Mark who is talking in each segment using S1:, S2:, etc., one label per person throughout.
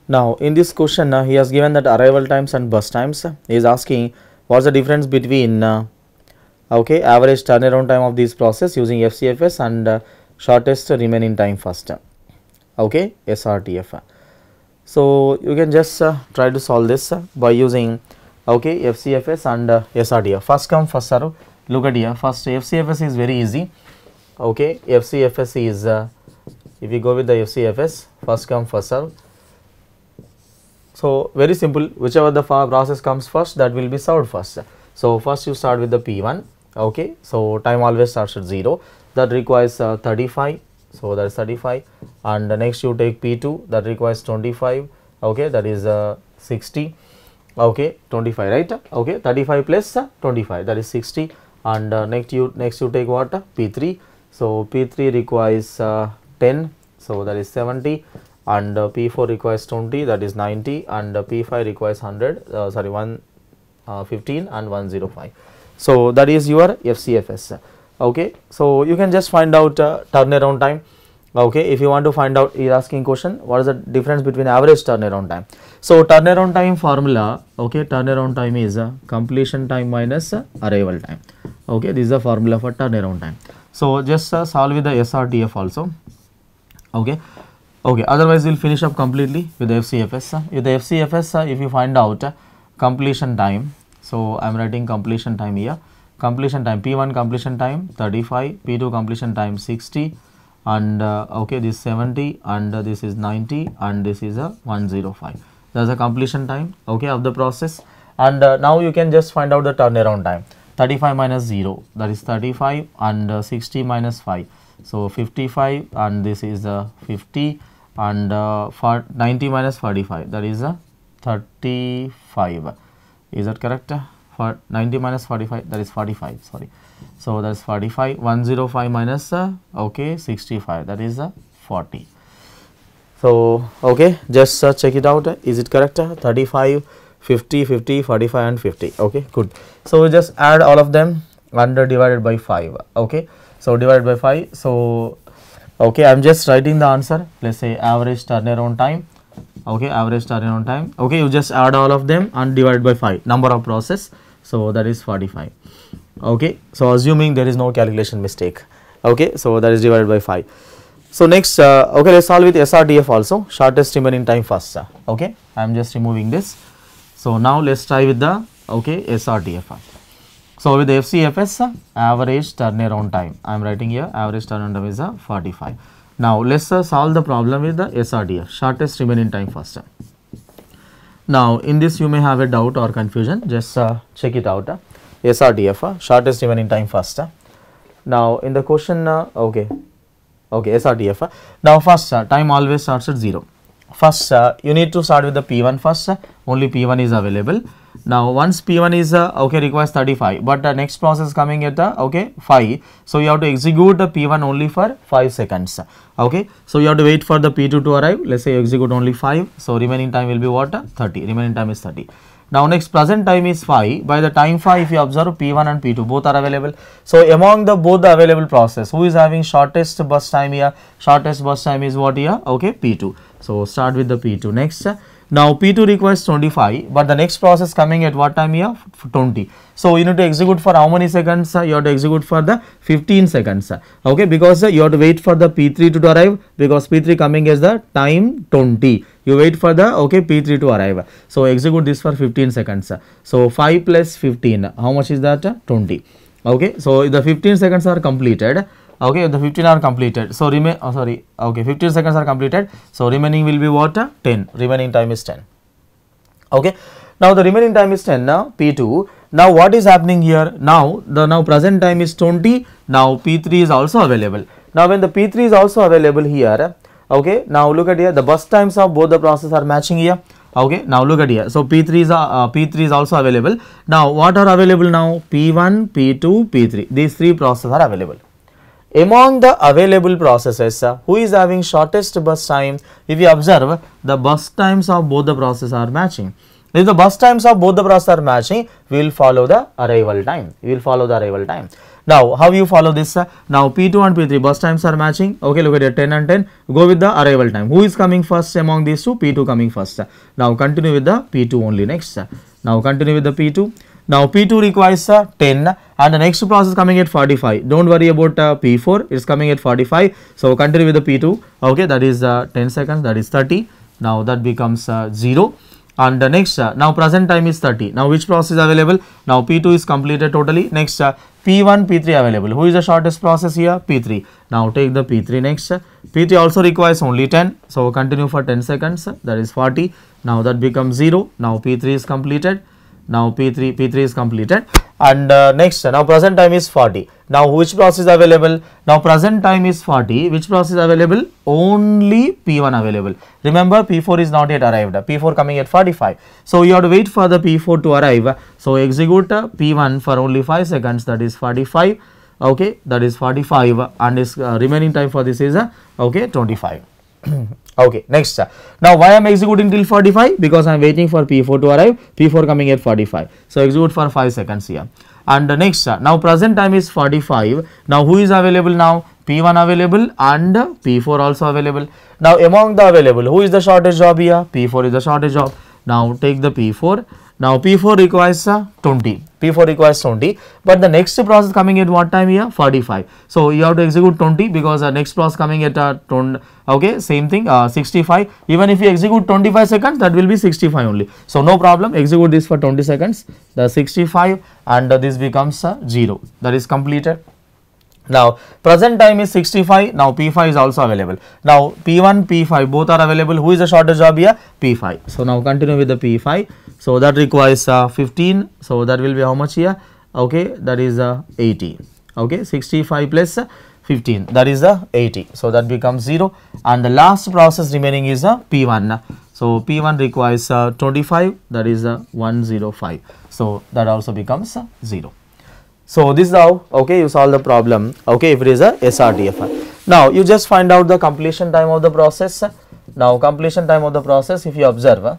S1: Now in this question he has given that arrival times and bus times. He is asking what's the difference between okay, average turnaround time of this process using FCFS and shortest remaining time first, okay, SRTF. So you can just try to solve this by using okay FCFS and SRTF. First come first serve. Look at here, first FCFS is very easy. Okay, FCFS is if we go with the FCFS, first come first serve. So very simple, whichever the process comes first, that will be served first. So first you start with the P1, okay, so time always starts at 0, that requires 35, so that is 35, and next you take P2, that requires 25, okay, that is 60, okay, 25, right, okay, 35 plus 25, that is 60, and next you take what, P3, so P3 requires 10, so that is 70, and P4 requires 20, that is 90, and P5 requires 100, sorry 115 and 105. So that is your FCFS. Okay, so you can just find out turnaround time. Okay, if you want to find out, he is asking question what is the difference between average turnaround time. So turnaround time formula, okay, turnaround time is completion time minus arrival time. Okay, this is the formula for turnaround time. So just solve with the SRTF also. Okay, okay, otherwise we will finish up completely with the FCFS. With the FCFS, if you find out completion time, so I am writing completion time here. Completion time, P1 completion time 35, P2 completion time 60, and okay, this 70, and this is 90, and this is a 105. That is the completion time, okay, of the process. And now you can just find out the turnaround time. 35 minus 0, that is 35, and 60 minus 5, so 55, and this is 50, and 90 minus 45, that is 35. Is that correct? For 90 minus 45, that is 45, sorry. So that is 45, 105 minus okay 65, that is 40. So okay, just check it out, is it correct? 35, 50, 50, 45 and 50. Okay, good. So we just add all of them and divided by 5. Okay, so divided by 5. So okay, I am just writing the answer. Let's say average turnaround time. Okay, average turnaround time. Okay, you just add all of them and divide by 5, number of process. So that is 45. Okay, so assuming there is no calculation mistake. Okay, so that is divided by 5. So next, okay, let's solve with SRTF also, shortest remaining time first. Okay, I am just removing this. So now let's try with the okay SRTF. So with the FCFS, average turnaround time, I am writing here average turnaround time is 45. Now let's solve the problem with the SRTF, shortest remaining time first. Now in this you may have a doubt or confusion, just check it out. SRTF, shortest remaining time first. Now in the question, okay, SRTF. Now first time always starts at 0. First you need to start with the P1 first, only P1 is available. Now once P1 is okay requires 35, but the next process coming at okay 5, so you have to execute the P1 only for 5 seconds. Okay, so you have to wait for the P2 to arrive. Let's say you execute only 5, so remaining time will be what? 30. Remaining time is 30. Now next present time is 5. By the time 5, if you observe P1 and P2 both are available. So among the both the available process, who is having shortest bus time here? Shortest bus time is what here? Okay, P2. So start with the P2 next. Now P2 requires 25, but the next process coming at what time here? 20. So you need to execute for how many seconds? You have to execute for the 15 seconds. Okay, because you have to wait for the P3 to arrive, because P3 coming as the time 20. You wait for the okay P3 to arrive. So execute this for 15 seconds. So 5 plus 15, how much is that? 20. Okay, so the 15 seconds are completed. Okay, the 15 are completed. So okay, 15 seconds are completed. So remaining will be what? 10. Remaining time is 10. Okay, now the remaining time is 10 now, P2. Now what is happening here? Now the present time is 20. Now P3 is also available. Now when the P3 is also available here, okay, now look at here, the bus times of both the process are matching here. Okay, now look at here. So P3 is also available. Now what are available now? P1, P2, P3. These three processes are available. Among the available processes, who is having shortest bus time? If you observe, the bus times of both the processes are matching. If the bus times of both the processes are matching, we will follow the arrival time. We will follow the arrival time. Now how you follow this? Now P2 and P3 bus times are matching. Okay, look at it, 10 and 10. Go with the arrival time. Who is coming first among these two? P2 coming first. Now continue with the P2 only next. Now continue with the P2. Now P2 requires 10 and the next process coming at 45. Don't worry about P4, it's coming at 45. So continue with the P2. Okay, that is 10 seconds, that is 30. Now that becomes 0. And the next, now present time is 30. Now which process is available? Now P2 is completed totally. Next, P1, P3 available. Who is the shortest process here? P3. Now take the P3 next. P3 also requires only 10. So continue for 10 seconds. That is 40. Now that becomes 0. Now P3 is completed. Now P3 is completed. And next, now present time is 40. Now which process is available? Now present time is 40. Which process is available? Only P1 available. Remember, P4 is not yet arrived. P4 coming at 45. So you have to wait for the P4 to arrive. So execute P1 for only 5 seconds. That is 45. Okay, that is 45, and is remaining time for this is okay 25. Okay, next. Now why I am executing till 45? Because I am waiting for P4 to arrive. P4 coming at 45. So execute for 5 seconds here. And next, now present time is 45. Now who is available now? P1 available and P4 also available. Now among the available, who is the shortest job here? P4 is the shortest job. Now take the P4. Now P4 requires 20. P4 requires 20. But the next process coming at what time here? 45. So you have to execute 20 because the next process coming at 20. Okay, same thing, 65. Even if you execute 25 seconds, that will be 65 only. So no problem. Execute this for 20 seconds. The 65 and this becomes 0. That is completed. Now present time is 65. Now P5 is also available. Now P1, P5 both are available. Who is the shortest job here? P5. So now continue with the P5. So that requires 15. So that will be how much here? Okay, that is 80. Okay, 65 plus 15, that is 80. So that becomes 0. And the last process remaining is P1. So P1 requires 25. That is 105. So that also becomes 0. So this is how, okay, you solve the problem, okay, if it is a SRTF. Now you just find out the completion time of the process. Now completion time of the process, if you observe,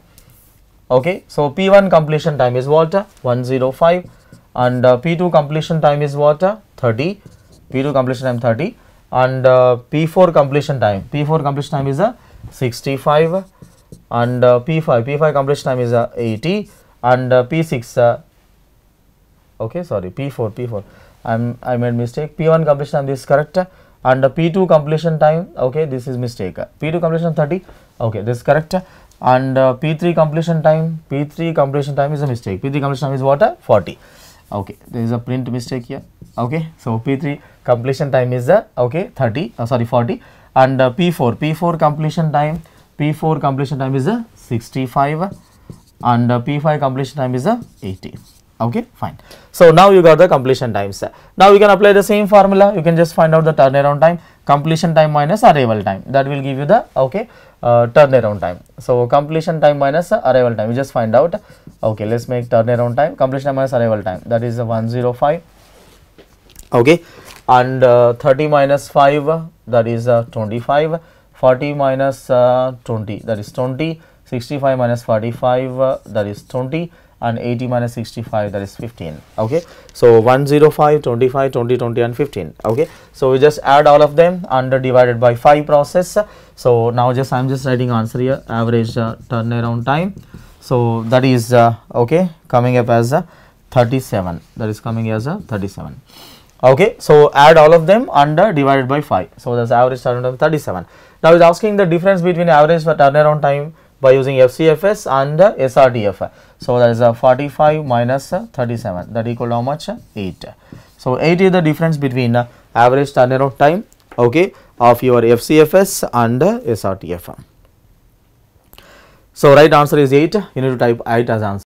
S1: okay, so P1 completion time is what? 105, and P2 completion time is what? 30. P2 completion time 30, and P4 completion time is 65, and P5 completion time is 80, and P6 okay, sorry, P4 I made mistake. P1 completion time, this is correct, and P2 completion time, okay, this is mistake. P2 completion 30, okay, this is correct, and P3 completion time is a mistake. P3 completion time is what? 40. Okay, there is a print mistake here. Okay, so P3 completion time is okay 40, and P4 completion time is 65, and P5 completion time is 80. Okay, fine. So now you got the completion times. Now you can apply the same formula. You can just find out the turnaround time, completion time minus arrival time. That will give you the okay turnaround time. So completion time minus arrival time. You just find out. Okay, let's make turnaround time. Completion time minus arrival time. That is 105. Okay, and 30 minus 5. That is 25. 40 minus 20. That is 20. 65 minus 45. That is 20. And 80 minus 65, that is 15. Okay, so 105, 25, 20, 20 and 15. Okay, so we just add all of them and divided by 5 process. So now just I am just writing answer here, average turnaround time. So that is okay, coming up as 37. That is coming as 37. Okay, so add all of them and divided by 5. So that's average turnaround time 37. Now it's asking the difference between average turnaround time by using FCFS and SRTF. So that is 45 minus 37, that equal to how much? 8. So 8 is the difference between average turnaround time, okay, of your FCFS and SRTF. So right answer is 8. You need to type 8 as answer.